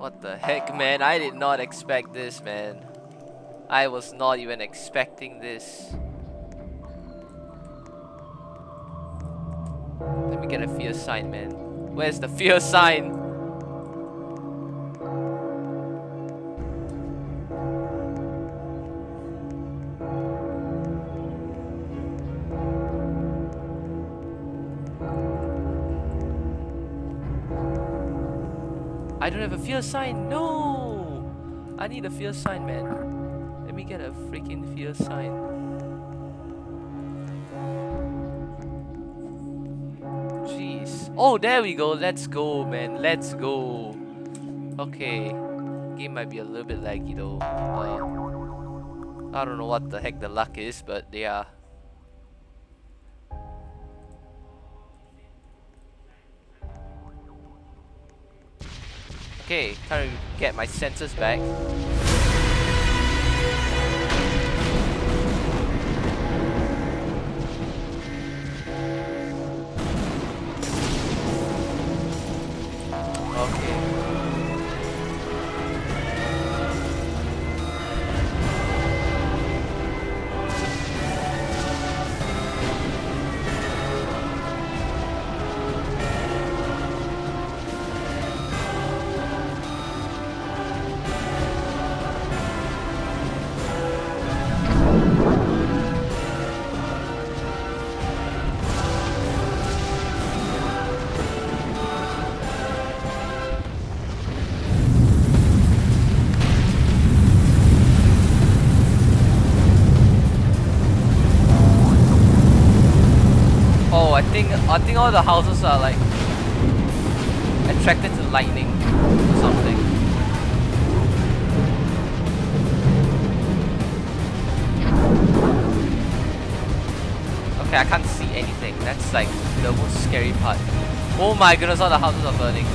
What the heck, man? I did not expect this, man. I was not even expecting this. Let me get a fear sign, man. Where's the fear sign? I don't have a fear sign. No! I need a fear sign, man. Let me get a freaking fear sign. Jeez. Oh, there we go. Let's go, man. Let's go. Okay. Game might be a little bit laggy though. I don't know what the heck the luck is, but yeah. Okay, time to get my senses back. Okay. I think all the houses are like attracted to lightning or something. Okay, I can't see anything. That's like the most scary part. Oh my goodness, all the houses are burning.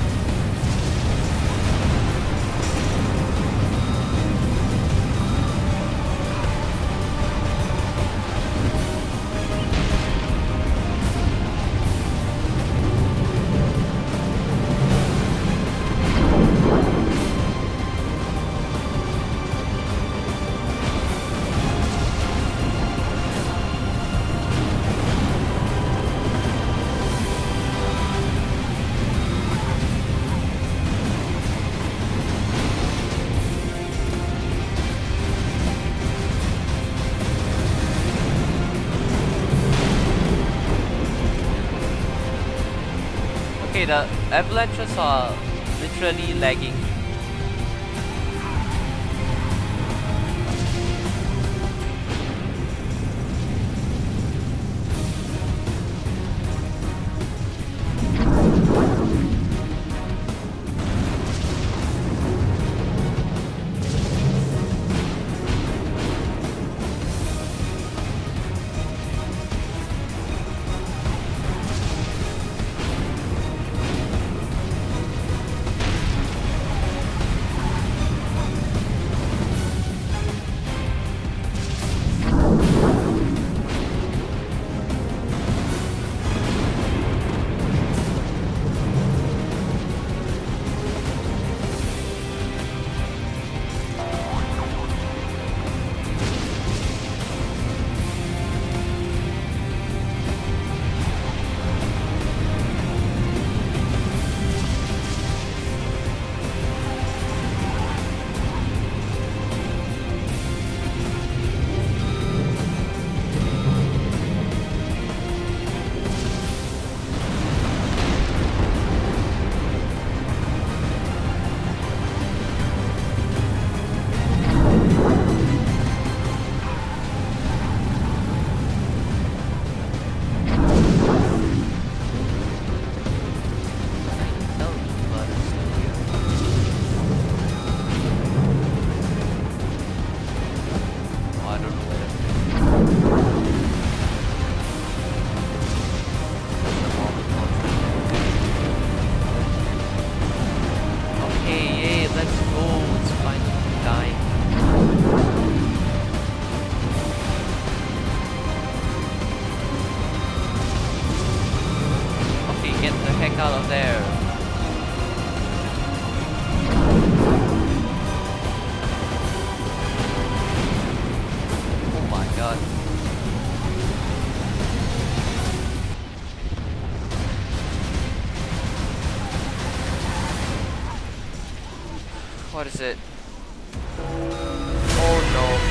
The avalanches are literally lagging. Out of there. What is it? Oh no.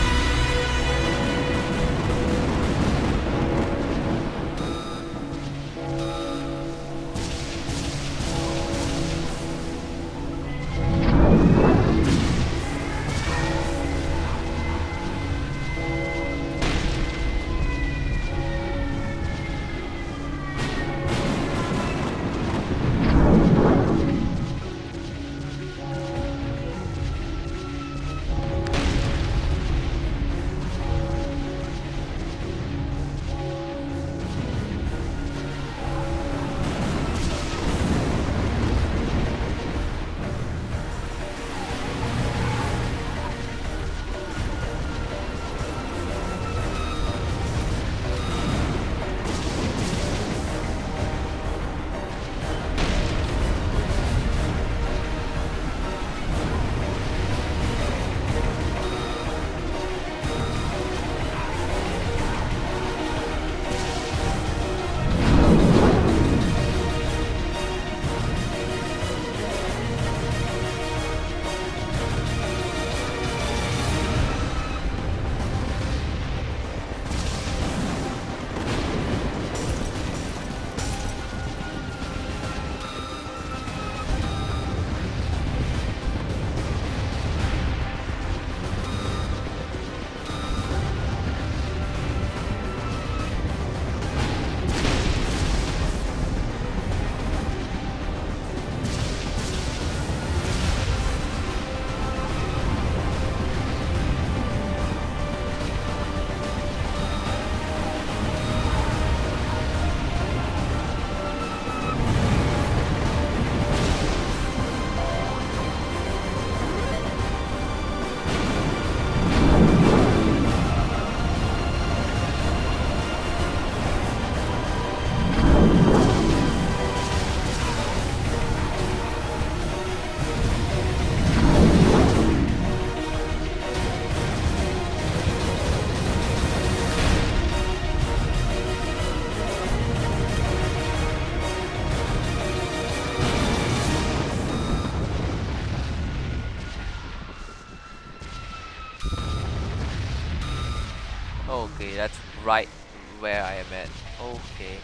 Okay, that's right where I am at. Okay.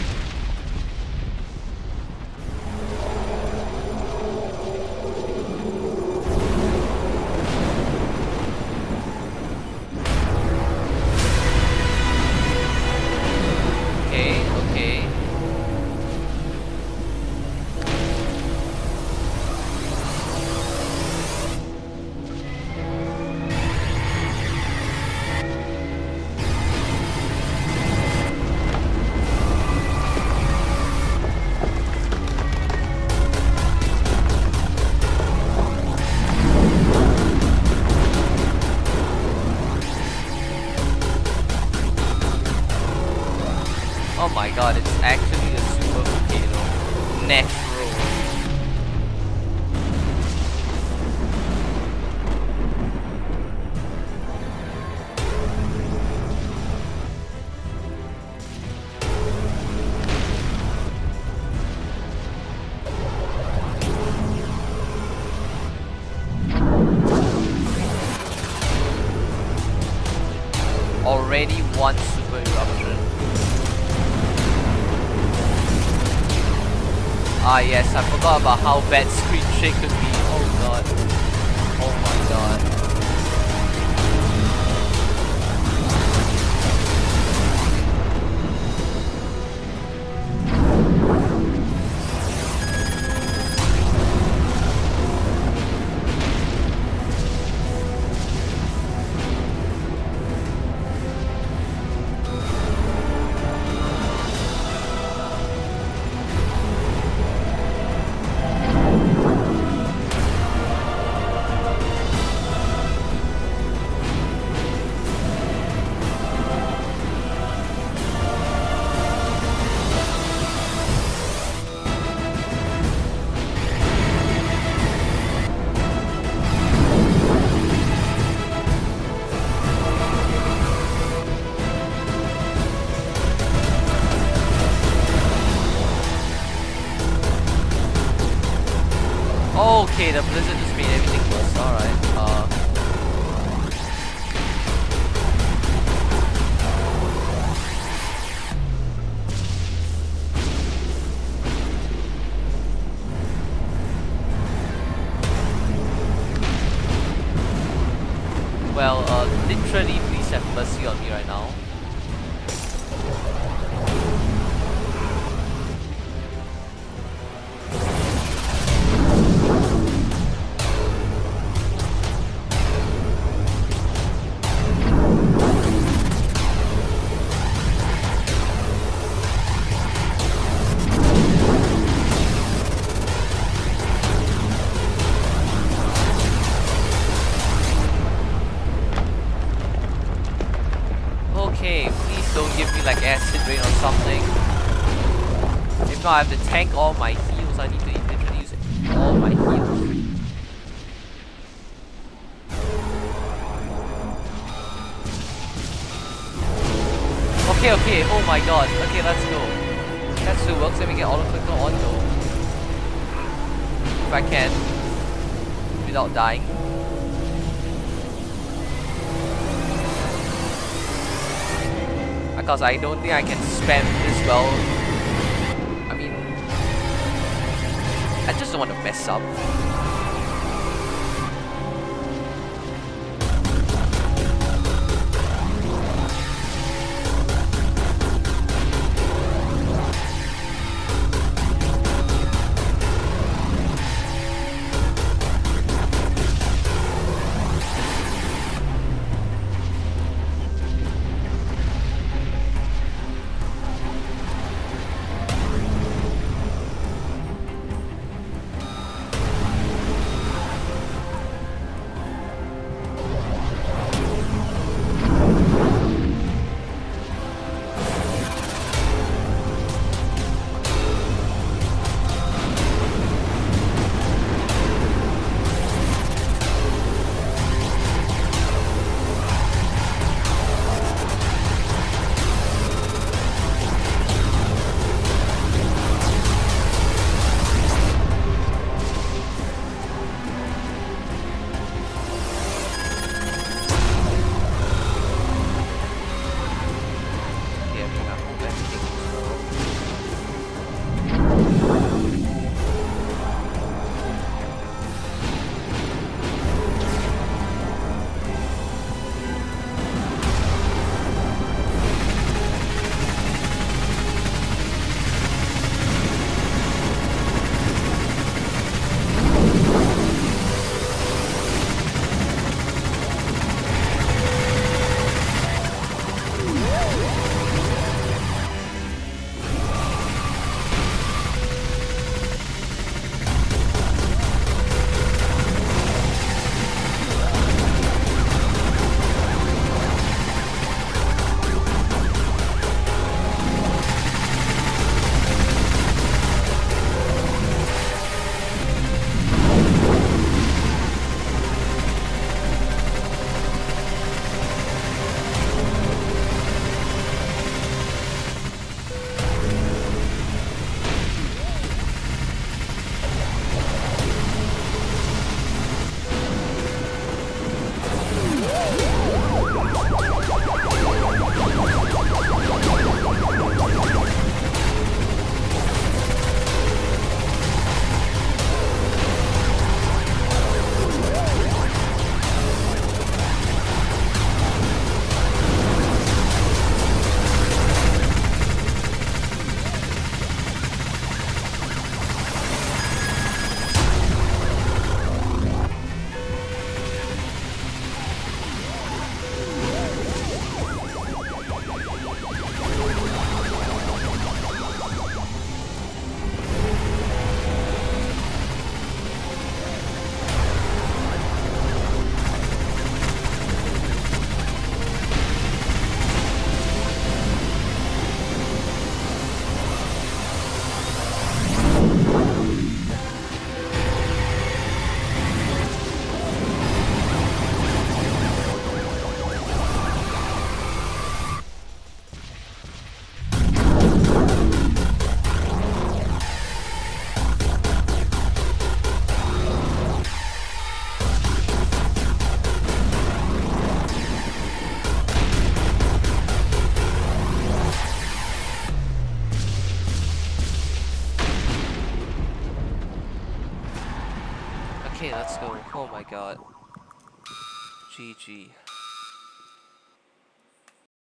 Okay, okay. Oh my god, it's actually a super volcano. Necro. Already one super eruption. Ah yes, I forgot about how bad screen shake could be. Oh god. Oh my god. Okay, the blizzard just made everything jeez. Alright. Well, literally, please have mercy on me right now. Okay, please don't give me like acid rain or something. If not, I have to tank all my heals. I need to literally use all my heals. Okay, oh my god. Okay, let's go. That still works. Let me get auto-clicker on though. If I can. Without dying. Because I don't think I can spam this well. I mean, I just don't want to mess up. Oh my god. GG.